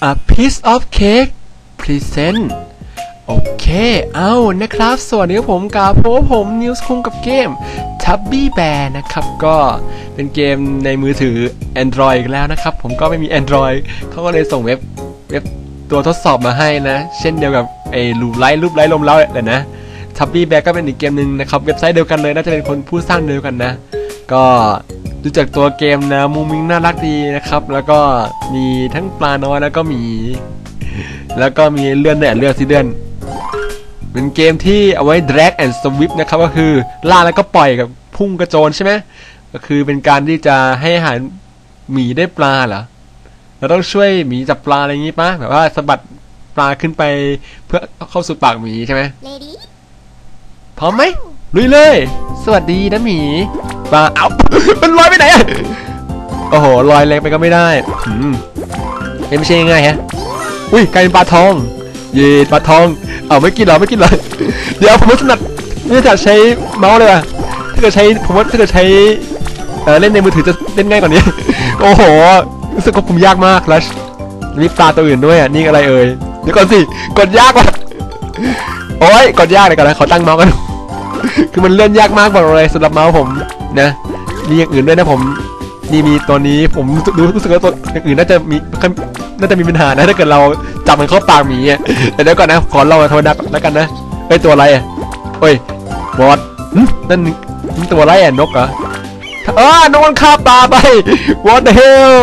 A piece of cake present โอเคเอานะครับสวัสดีครับผมกับผมนิวส์คุงกับเกม Tubby Bear นะครับก็เป็นเกมในมือถือ Android อีกแล้วนะครับผมก็ไม่มี Android เขาก็เลยส่งเว็บตัวทดสอบมาให้นะเช่นเดียวกับไอ้รูปไร้ลมเล้าเลยนะ Tubby Bear ก็เป็นอีกเกมหนึ่งนะครับเว็บไซต์เดียวกันเลยน่าจะเป็นคนผู้สร้างเดียวกันนะก็ดูจากตัวเกมนะมุมมิงน่ารักดีนะครับแล้วก็มีทั้งปลาน้อยแล้วก็มีเลื่อนเนี่ยเลื่อนสิเลื่อนเป็นเกมที่เอาไว้ drag and sweep นะครับก็คือล่าแล้วก็ปล่อยกับพุ่งกระโจนใช่ไหมก็คือเป็นการที่จะให้อาหารหมีได้ปลาเหรอเราต้องช่วยหมีจับปลาอะไรอย่างงี้ปะแบบว่าสะบัดปลาขึ้นไปเพื่อเข้าสู่ปากหมีใช่ไหมพร้อมไหมลุยเลยสวัสดีนะหมีปลาเอา มันลอยไปไหนอะโอ้โหลอยแรงไปก็ไม่ได้ไม่ใช่ง่ายฮะอุ้ยกลายเป็นปลาทองเย่ปลาทองเอาไม่กินเหรอเดี๋ยวผมไม่ถนัดใช้เมาส์เลยว่ะถ้าเกิดใช้ผมว่าถ้าเกิดใช้เล่นในมือถือจะเล่นง่ายกว่านี้ โอ้โหรู้สึกว่าผมยากมากแล้วมีปลาตัวอื่นด้วยอ่ะนี่อะไรเอ่ยเดี๋ยวก่อนสิกดยากว่ะโอ้ยกดยากเลยก่อนนะขอตั้งเมาส์กัน คือมันเลื่อนยากมากบอกเลยสำหรับเมาส์ผมนะมีอย่างอื่นด้วยนะผมนี่มีตัวนี้ผมรู้สึกว่าตัวอย่างอื่นน่าจะมีปัญหานะถ้าเกิดเราจับมันเข้าปากหมีอ่ะแต่เดี๋ยวก่อนนะขอลองธรรมดาแล้วกันนะไอตัวอะไรอ่ะโอ้ยบอสนั่นตัวอะไรอ่ะนกเหรอนกมันฆ่าปลาไป what the hell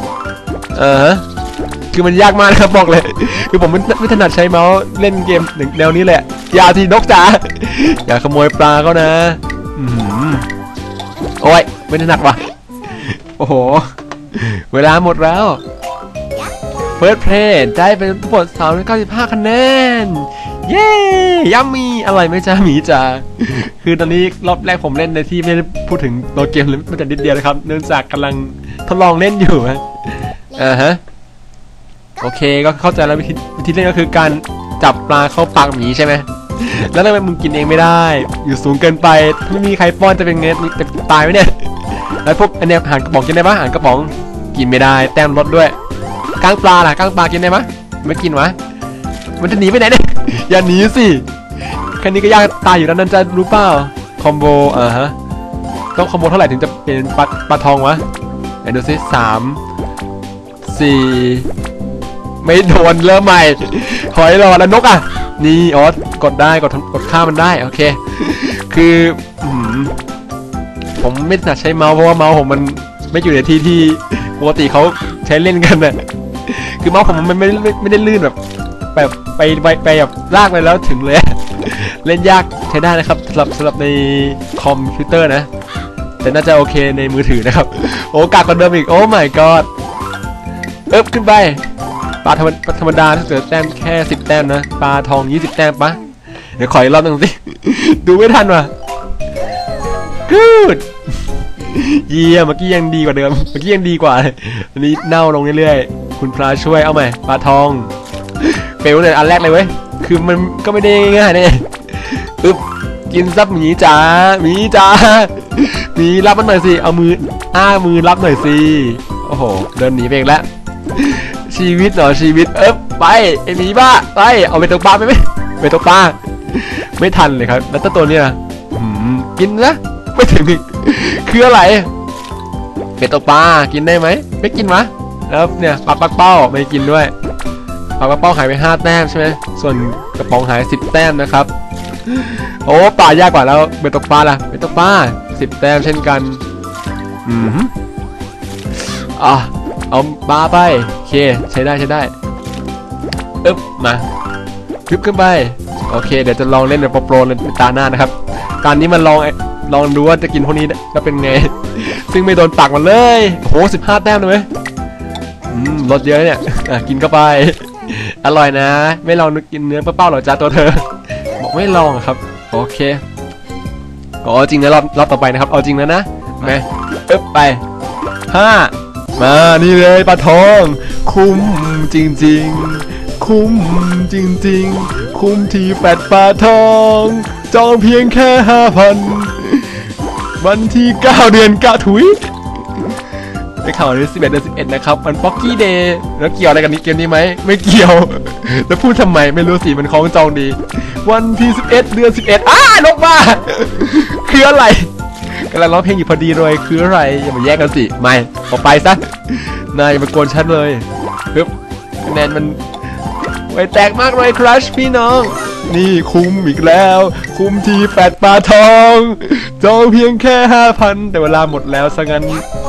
คือมันยากมากนะครับบอกเลยคือผมไม่ถนัดใช้เมาส์เล่นเกมแนวนี้แหละอย่าทีนกจ๋าอย่าขโมยปลาเขานะโอ้ยไม่ถนัดว่ะโอ้โหเวลาหมดแล้วเฟิร์สเพลย์ได้เป็นทั้งหมด395คะแนนเย้ยัมมี่อร่อยไหมจ้าหมีจ๋าคือตอนนี้รอบแรกผมเล่นในที่ไม่ได้พูดถึงตัวเกมเลยมันจะนิดเดียวนะครับเนื่องจากกำลังทดลองเล่นอยู่ฮะโอเคก็เข้าใจแล้ววิธีเล่นก็คือการจับปลาเข้าปากหมีใช่ไหมแล้วทำไมมึงกินเองไม่ได้อยู่สูงเกินไปถ้าไม่มีใครป้อนจะเป็นไงจะตายไหมเนี่ยแล้วพวกอันเนี้ยอาหารกระป๋องกินได้ปะอาหารกระป๋องกินไม่ได้แต้มลดด้วยก้างปลาล่ะก้างปลากินได้ปะไม่กินวะมันจะหนีไปไหนเนี่ยอย่าหนีสิแค่นี้ก็ยากตายอยู่แล้วนั่นจะรู้เปล่าคอมโบฮะต้องคอมโบเท่าไหร่ถึงจะเป็นปลาทองวะไหนดูซิ3 4ไม่โดนเริ่มใหม่หอยหลอดแล้วนกอ่ะนี่กดได้กดฆ่ามันได้โอเคคือผมไม่ถนัดใช้เมาส์เพราะว่าเมาส์ผมมันไม่อยู่ในที่ปกติเขาใช้เล่นกันน่ะคือเมาส์ผมมันไม่ได้ลื่นแบบไปแบบลากไปแล้วถึงเลย เล่นยากใช้ได้นะครับสำหรับในคอมพิวเตอร์นะแต่น่าจะโอเคในมือถือนะครับโอ้กากกว่าเดิมอีกโอ้ my god ขึ้นไปปลาธรรมดาถ้าเกิดแต้มแค่10แต้มนะปลาทอง20แต้มปะเดี๋ยวขออีกรอบนึงสิ ดูไม่ทันว่ะ good เยี่ยมเมื่อกี้ยังดีกว่าเดิมเมื่อกี้ยังดีกว่าอันนี้เน่าลงเรื่อยๆคุณพระช่วยเอาใหม่ปลาทองเฟลเลยอันแรกเลยเว้ยคือมันก็ไม่ได้ง่ายเนี่ยกินซับหมีจ๋าหมีรับมันหน่อยสิเอามือรับหน่อยสิโอ้โหเดินหนีไปอีกแล้วชีวิตเหรอชีวิตไปไอหมีบ้าไปเอาไปตกปลาไปตกปลาไม่ทันเลยครับแล้วตัวเนี้ยกินนะไม่ถึงคืออะไรเป็ดตกปลากินได้ไหมไม่กินวะแล้วเนี่ยปลาปักเป้าไม่กินด้วยปลาปักเป้าหายไป5แต้มใช่ไหมส่วนกระป๋องหาย10แต้มนะครับโอ้ปลายากกว่าแล้วเป็ดตกปลาล่ะเป็ดตกปลา10แต้มเช่นกันเอาปลาไปโอเคใช้ได้มาขึ้นไปโอเคเดี๋ยวจะลองเล่นแบบโปรเลยตาหน้านะครับตอนนี้มันลองดูว่าจะกินพวกนี้จะเป็นไงซึ่งไม่โดนปากมันเลยโห15แต้มเลยลดเยอะเนี่ยกินเข้าไปอร่อยนะไม่ลองกินเนื้อเป้าหรอจ้าตัวเธอบอกไม่ลองครับโอเคก็จริงนะรอบต่อไปนะครับเอาจริงแล้วนะมาไป5มานี่เลยปลาทองคุ้มจริงๆคุ้มจริงๆคุ้มที่แปดปลาทองจองเพียงแค่ 5,000 วันที่9 เดือน9ถุยได้ข่าววันที่11 เดือน 11นะครับมันป๊อกกี้เดย์แล้วเกี่ยวอะไรกันนี้เกมนี้ไหมไม่เกี่ยวแล้วพูดทำไมไม่รู้สิมันคล้องจองดีวันที่11 เดือน 11ลงมาคืออะไรกำลังร้องเพลงอยู่พอดีเลยคืออะไรอย่ามาแยกกันสิไม่ออกไปซะนายอย่ามาโกนฉันเลยปึ๊บคะแนนมันไวแตกมากเลยครัชพี่น้องนี่คุ้มอีกแล้วคุ้มที่8 ปลาทองจองเพียงแค่ 5,000 แต่เวลาหมดแล้วซะงั้น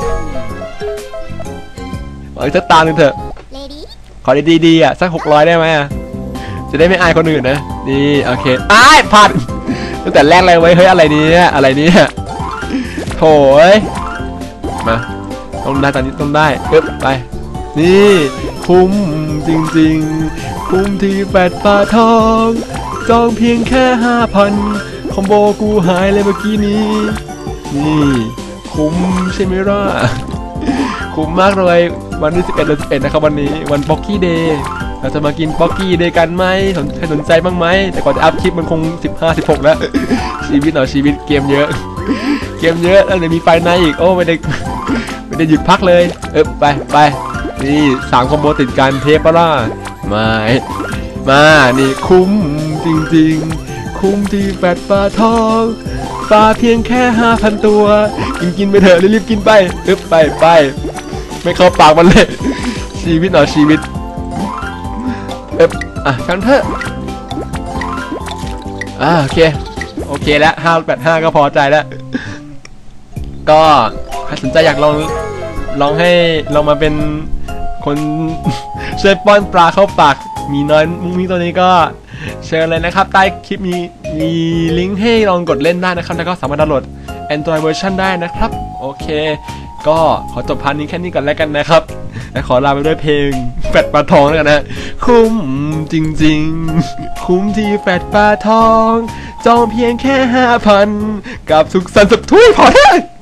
ขออีกสักตาหนึ่งเถอะขอดีๆอ่ะสัก600ได้ไหมอ่ะจะได้ไม่อายคนอื่นนะนี่โอเคผ่านตั้งแต่แรกเลยไว้เฮ้ยอะไรเนี่ยอะไรเนี่ยโถ่มาต้องได้ตอนนี้ต้องได้ไปนี่คุ้มจริงๆคุ้มที่8 ปลาทองจองเพียงแค่ 5,000 คอมโบกูหายเลยเมื่อกี้นี้นี่คุ้มใช่ไหมล่ะคุ้มมากเลยวันที่11 เดือน 11นะครับวันนี้วันป๊อกกี้เดย์เราจะมากินป๊อกกี้เดย์กันไหมสนใจบ้างไหมแต่ก่อนจะอัพคลิปมันคง15-16แล้วชีวิตเกมเยอะแล้วเดี๋ยวมีไฟในอีกโอ้ไม่ได้หยุดพักเลยไปนี่3 คอมโบติดกันเทปปะล่ะมานี่คุ้มจริงๆคุ้มที่8 ปลาทองปลาเพียงแค่ 5,000 ตัวกินไปเถอะรีบกินไปไปไม่เข้าปากมันเลยชีวิตกันเถอะโอเคแล้ว585ก็พอใจแล้วก็ใครสนใจอยากลองให้ลองมาเป็นคนช่วยป้อนปลาเข้าปากมีน้อยมุ้งมิ้งตัวนี้ก็เชิญเลยนะครับใต้คลิปมีลิงก์ให้ลองกดเล่นได้นะครับแล้วก็สามารถดาวน์โหลด Android version ได้นะครับโอเคก็ขอจบพาร์ทนี้แค่นี้ก่อนแล้วกันนะครับและขอลาไปด้วยเพลง8 ปลาทองแล้วกันนะคุ้มจริงๆคุ้มที่8 ปลาทองจองเพียงแค่ 5,000 กับสุขสันต์สุขทุยพอแล้ว